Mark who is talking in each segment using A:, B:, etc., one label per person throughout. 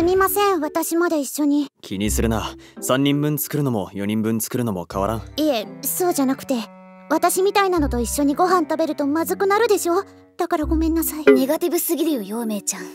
A: みません、私まで一緒に。
B: 気にするな。3人分作るのも4人分作るのも変わらん。
A: いえ、そうじゃなくて、私みたいなのと一緒にご飯食べるとまずくなるでしょ。だからごめんなさい。
C: ネガティブすぎるよ、陽明ちゃん。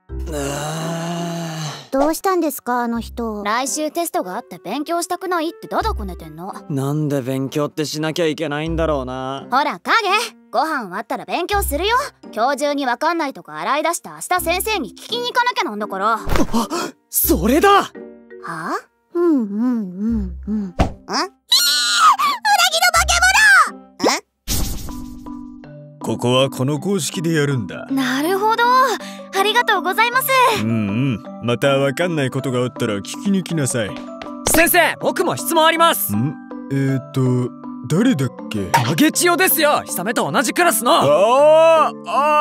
A: どうしたんですか、あの人。
C: 来週テストがあって勉強したくないってだだこねてんの。
B: なんで勉強ってしなきゃいけないんだろうな。
C: ほら影、ご飯終わったら勉強するよ。今日中にわかんないとこ洗い出して明日先生に聞きに行かなきゃなんだから。
B: それだ。
C: はあ？
A: うん。
C: 裏切る化け物！
D: ここはこの公式でやるんだ。
C: なるほど、ありがとうございます。
D: またわかんないことがあったら聞きに来なさい。
B: 先生、僕も質問あります。
D: 誰だっけ？
B: 影千代ですよ。久目と同じクラスの。
D: あ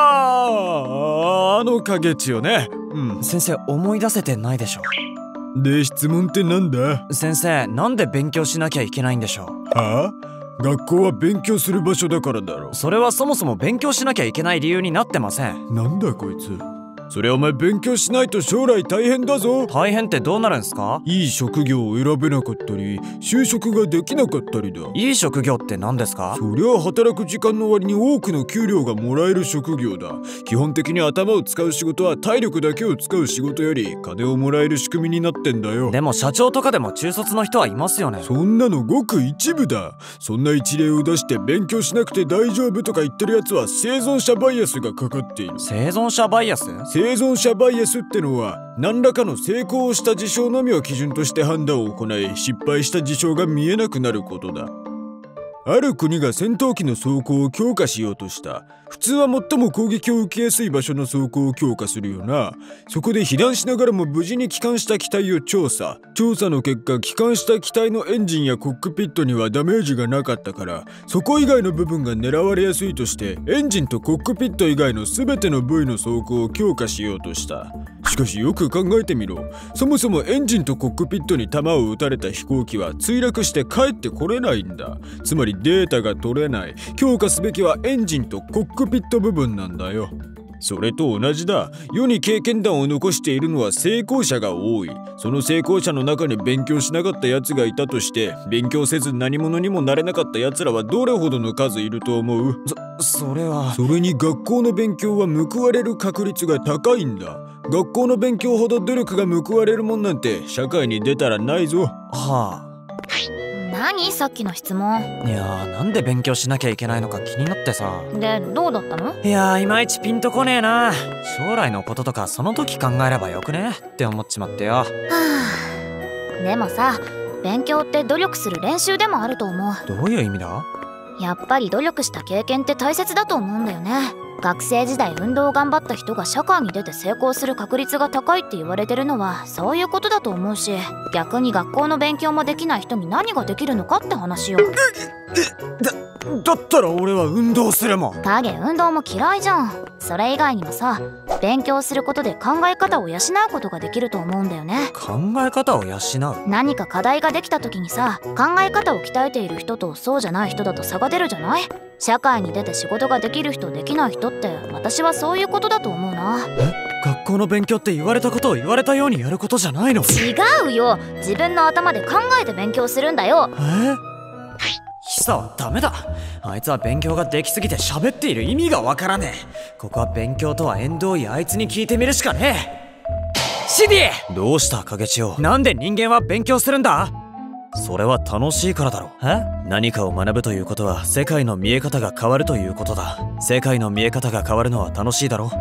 D: の影千代ね。
B: 先生、思い出せてないでしょ。
D: で、質問ってなんだ？
B: 先生、なんで勉強しなきゃいけないんでしょう。
D: はあ？学校は勉強する場所だからだろ。
B: それはそもそも勉強しなきゃいけない理由になってません。
D: なんだこいつ。それお前勉強しないと将来大変だぞ。
B: 大変ってどうなるんすか？
D: いい職業を選べなかったり、就職ができなかったりだ。
B: いい職業って何ですか？
D: そりゃ働く時間の割に多くの給料がもらえる職業だ。基本的に頭を使う仕事は体力だけを使う仕事より金をもらえる仕組みになってんだよ。
B: でも社長とかでも中卒の人はいますよね。
D: そんなのごく一部だ。そんな一例を出して勉強しなくて大丈夫とか言ってるやつは生存者バイアスがかかっている。
B: 生存者バイアス？
D: 生存者バイアスってのは何らかの成功をした事象のみを基準として判断を行い、失敗した事象が見えなくなることだ。ある国が戦闘機の走行を強化しようとした。普通は最も攻撃を受けやすい場所の走行を強化するよな。そこで避難しながらも無事に帰還した機体を調査の結果、帰還した機体のエンジンやコックピットにはダメージがなかったから、そこ以外の部分が狙われやすいとしてエンジンとコックピット以外の全ての部位の走行を強化しようとした。しかしよく考えてみろ。そもそもエンジンとコックピットに弾を撃たれた飛行機は墜落して帰ってこれないんだ。つまりデータが取れない。強化すべきはエンジンとコックピット部分なんだよ。それと同じだ。世に経験談を残しているのは成功者が多い。その成功者の中に勉強しなかった奴がいたとして、勉強せず何者にもなれなかった奴らはどれほどの数いると思う？
B: それは。そ
D: れに学校の勉強は報われる確率が高いんだ。学校の勉強ほど努力が報われるもんなんて社会に出たらないぞ。
B: はあ。
C: 何さっきの質問。
B: いやー、なんで勉強しなきゃいけないのか気になってさ。
C: で、どうだったの？
B: いやー、いまいちピンとこねえな。将来のこととかその時考えればよくねって思っちまってよ。は
C: あ。でもさ、勉強って努力する練習でもあると思う。
B: どういう意味だ？
C: やっぱり努力した経験って大切だと思うんだよね。学生時代運動を頑張った人が社会に出て成功する確率が高いって言われてるのはそういうことだと思うし、逆に学校の勉強もできない人に何ができるのかって話よ。
B: だったら俺は運動するもん。
C: 影、運動も嫌いじゃん。それ以外にもさ、勉強することで考え方を養うことができると思うんだよね。
B: 考え方を養う？
C: 何か課題ができた時にさ、考え方を鍛えている人とそうじゃない人だと差が出るじゃない？社会に出て仕事ができる人できない人って私はそういうことだと思うな。
B: 学校の勉強って言われたことを言われたようにやることじゃないの？
C: 違うよ、自分の頭で考えて勉強するんだよ。
B: 久はダメだ。あいつは勉強ができすぎて喋っている意味がわからねえ。ここは勉強とは縁遠いあいつに聞いてみるしかねえ。シディ！どうした影千代？なんで人間は勉強するんだ？それは楽しいからだろ。何かを学ぶということは世界の見え方が変わるということだ。世界の見え方が変わるのは楽しいだろ。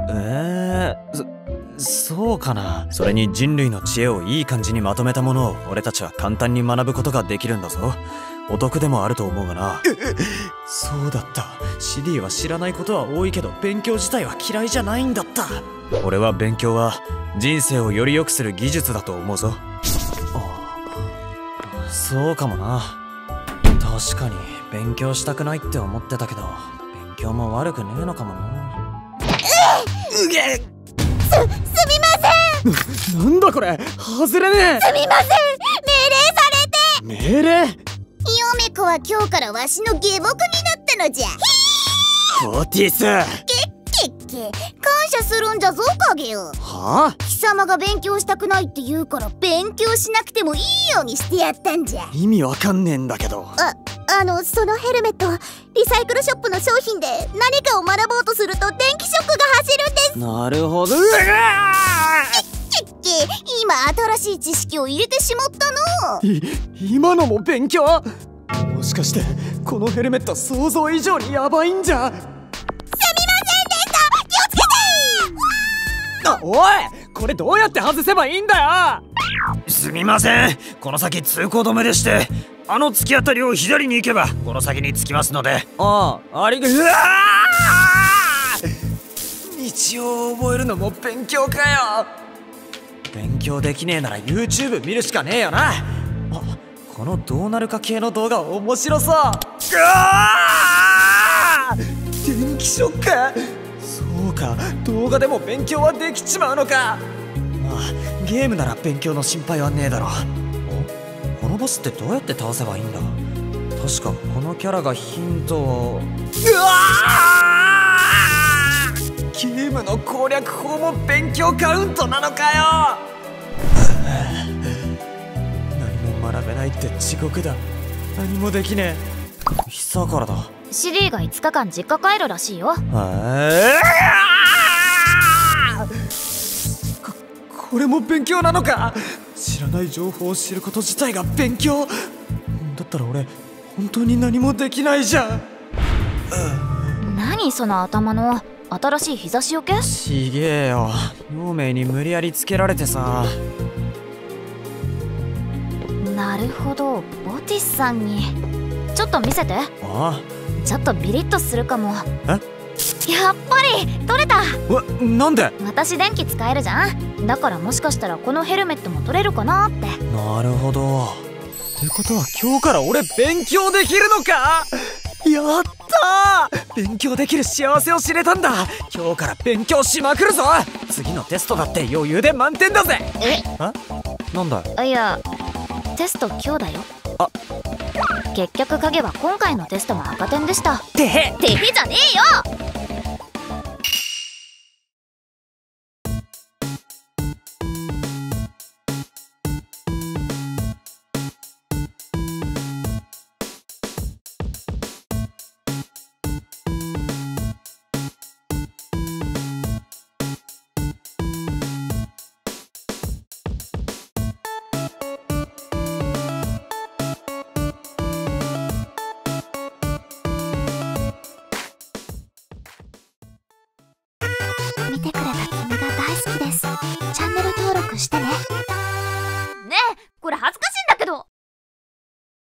B: そうかな。それに人類の知恵をいい感じにまとめたものを俺たちは簡単に学ぶことができるんだぞ。お得でもあると思うがな。そうだった。シディは知らないことは多いけど勉強自体は嫌いじゃないんだった。俺は勉強は人生をより良くする技術だと思うぞ。そうかもな。確かに勉強したくないって思ってたけど、勉強も悪くねえのかもな。すみません。なんだこれ、外れねえ。
A: すみません、命令されて。
B: 命令？
A: ヨメコは今日からわしの下僕になったのじゃ。
B: オーティス。
A: け感謝するんじゃぞ影よ。
B: はあ？
A: 貴貴様が勉強したくないって言うから勉強しなくてもいいようにしてやったんじゃ。
B: 意味わかんねえんだけど。
A: そのヘルメットリサイクルショップの商品で何かを学ぼうとすると電気ショックが走るんです。
B: なるほど。
A: 今新しい知識を入れてしまったの。
B: 今のも勉強？もしかしてこのヘルメット想像以上にヤバいんじゃ。
A: すみませんでした。気をつけて。
B: おい、これどうやって外せばいいんだよ。
E: すみません、この先通行止めでして、あの突き当たりを左に行けばこの先に着きますので。
B: ありがとう。道を覚えるのも勉強かよ。勉強できねえなら YouTube 見るしかねえよな。このどうなるか系の動画面白そう。電気ショック。そうか、動画でも勉強はできちまうのか。まあゲームなら勉強の心配はねえだろ。このボスってどうやって倒せばいいんだ。確かこのキャラがヒントを。ゲームの攻略法も勉強カウントなのかよ。何も学べないって地獄だ。何もできねえ。久からだ。
C: シディが5日間実家帰るらしいよ。
B: これも勉強なのか。知らない情報を知ること自体が勉強だったら俺本当に何もできないじゃん。
C: 何その頭の新しい日差しよけ。
B: ちげえよ、陽明に無理やりつけられてさ。
C: なるほど、ボティスさんに。ちょっと見せて。ちょっとビリッとするかも。やっぱり取れた。
B: なんで。
C: 私電気使えるじゃん。だからもしかしたらこのヘルメットも取れるかなって。
B: なるほど。ってことは今日から俺勉強できるのか。やったー、勉強できる幸せを知れたんだ。今日から勉強しまくるぞ。次のテストだって余裕で満点だぜ。なんだ。
C: いや、テスト今日だよ。結局影は今回のテストが赤点でした。
A: てへじゃねえよ。見てくれた君が大好きです。チャンネル登録してね。